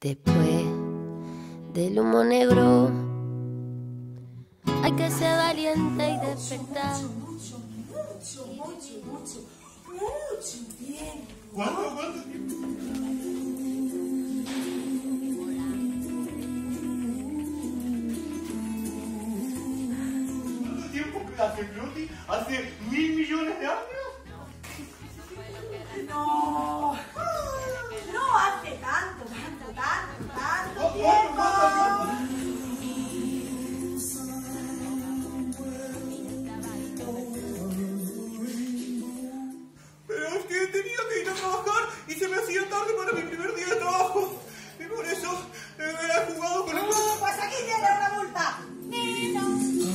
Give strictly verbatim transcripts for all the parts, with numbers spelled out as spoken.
Después del humo negro hay que ser valiente y despertar. Mucho, mucho, mucho, mucho, mucho tiempo. ¿Cuánto, cuánto tiempo? ¿Cuánto tiempo que hace Blondie? ¿Hace mil millones de años? No, no hace tanto, tanto, tanto, tanto ¿Cuánto, tiempo. cuánto, cuánto? Pero es que tenía que ir a trabajar y se me hacía tarde para mi primer día de trabajo. Y por eso me he jugado con el... No, pues aquí tiene una multa. Nino.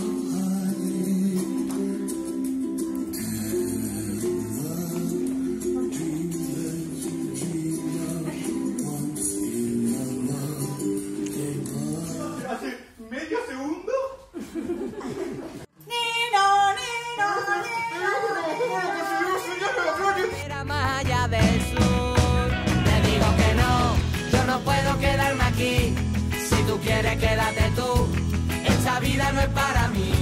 Hace medio segundo. Nino, Nino, Nino. Era más allá del sur. Te digo que no, yo no puedo quedarme aquí. Si tú quieres, quédate tú. Esta vida no es para mí.